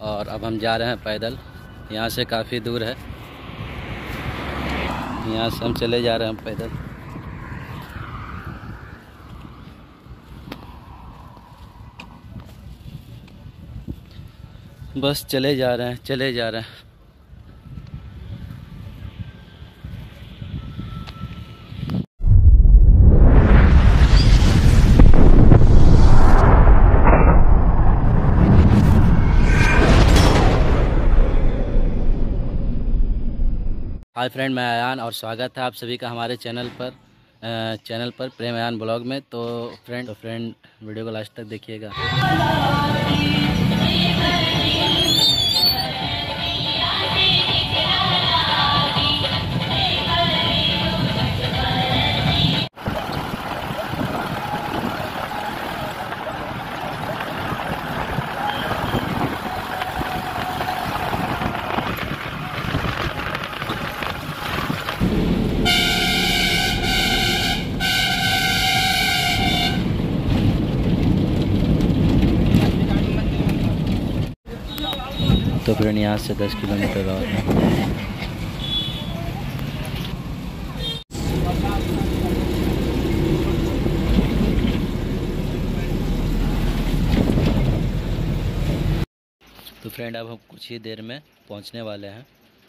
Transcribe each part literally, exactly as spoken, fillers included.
और अब हम जा रहे हैं पैदल। यहाँ से काफ़ी दूर है, यहाँ से हम चले जा रहे हैं पैदल। बस चले जा रहे हैं चले जा रहे हैं। हाय फ्रेंड, मैं अयान और स्वागत है आप सभी का हमारे चैनल पर चैनल पर प्रेम अयान ब्लॉग में। तो फ्रेंड तो फ्रेंड वीडियो को लास्ट तक देखिएगा। तो फ्रेंड यहाँ से दस किलोमीटर और है। तो फ्रेंड अब हम कुछ ही देर में पहुँचने वाले हैं।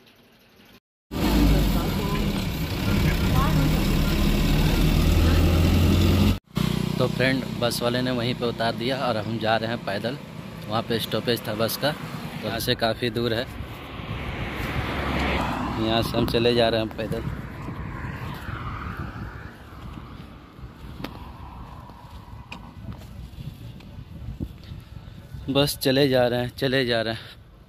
तो फ्रेंड बस वाले ने वहीं पे उतार दिया और अब हम जा रहे हैं पैदल। वहाँ पे स्टॉपेज था बस का, तो यहाँ से काफ़ी दूर है, यहाँ से हम चले जा रहे हैं पैदल। बस चले जा रहे हैं चले जा रहे हैं।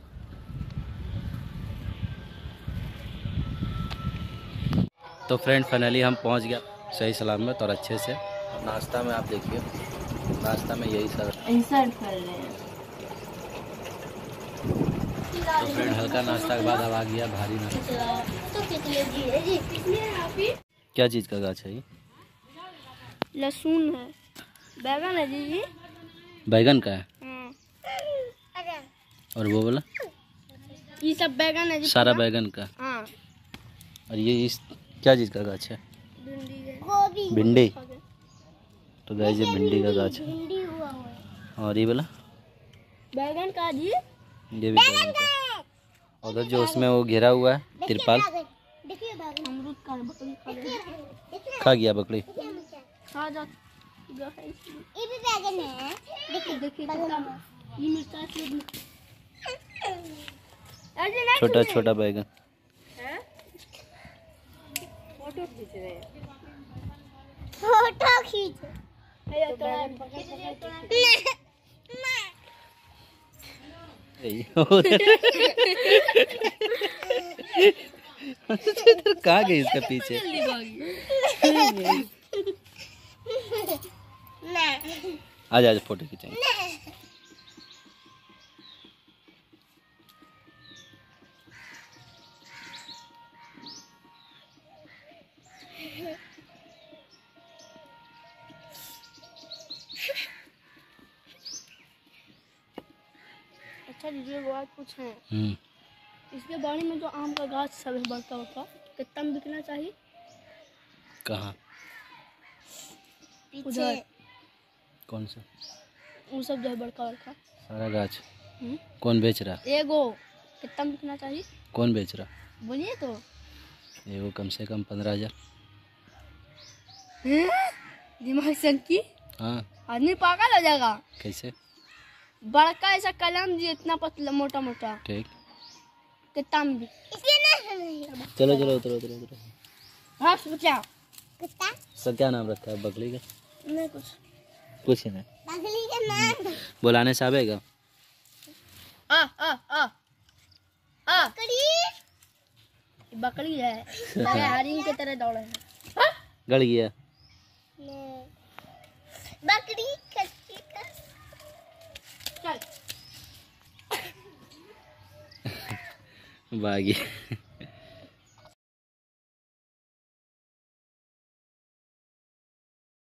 तो फ्रेंड फाइनली हम पहुँच गया सही सलामत और अच्छे से। नाश्ता में आप देखिए, नाश्ता में यही सब इंसर्ट कर रहे हैं। तो फ्रेंड हल्का नाश्ता के बाद अब आ गया भारी नाश्ता। क्या चीज़ का गाछ है ये? लहसुन है, बैगन है जी। बैगन का है। और वो बोला ये सब बैगन है जी, सारा बैगन का। हाँ। और ये इस क्या चीज़ का गाछ है? भिंडी। भिंडी। तो गाइस ये भिंडी का गाछ है। और ये बोला बैगन का जी, ये भी बैगन का। उधर जो उसमें वो घेरा हुआ है तिरपाल, अमरूद का बकरी खा गई। खा गया बकरी। खा जा। ये भी बैगन है, देखिए देखिए ये मिर्चा से छोटा छोटा बैगन। फोटो खींच रहे हैं, फोटो खींच। कहाँ गई इसके पीछे? आज आज फोटो खींचेंगे। अच्छा दीजिए वो आज पूछे इसके बारे में, जो आम का गाछ सब है बड़का बड़का, कितना में बिकना चाहिए? कहाँ? उधर कौन सा? वो सब जो है बड़का बड़का सारा गाछ। कौन बेच रहा? एगो कितना में बिकना चाहिए? कौन बेच रहा? बोलिए तो। एगो कम से कम पंद्रह हजार। दिमाग से की हाँ, आदमी पागल हो जाएगा। कैसे? बड़का ऐसा कलम जी, इतना पतला मोटा मोटा। ठीक, कितना में? चलो चलो उतरो उतरो उतरो। हाँ सोचा कितना? सर क्या नाम रखा है बकरी का? नहीं कुछ कुछ नहीं। बकरी का नाम बुलाने से आवेगा। आ आ आ आ बकरी बकरी है, हरिन की तरह दौड़े है। गड़ गया बकरी कच्ची का। चल बागी।